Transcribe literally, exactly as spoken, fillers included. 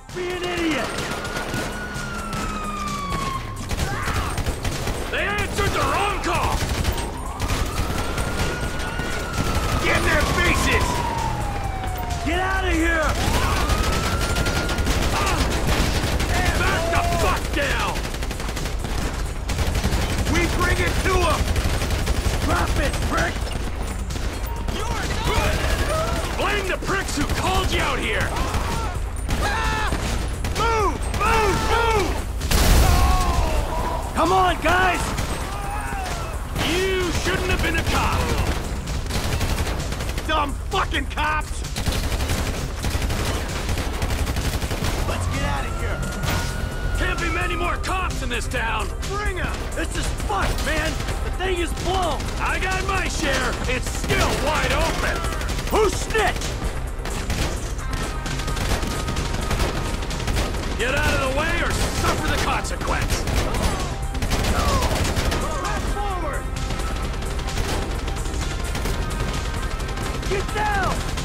Be an idiot! They answered the wrong call! Get in their faces! Get out of here! Back the fuck down! We bring it to them! Drop it, prick! Blame the pricks who called you out here! Move! Move! Move! Come on, guys! You shouldn't have been a cop! Dumb fucking cops! Let's get out of here! Can't be many more cops in this town! Bring 'em! This is fucked, man! The thing is blown! I got my share! It's still wide open! Who snitched? Get out of the way or suffer the consequence! Back forward! Get down!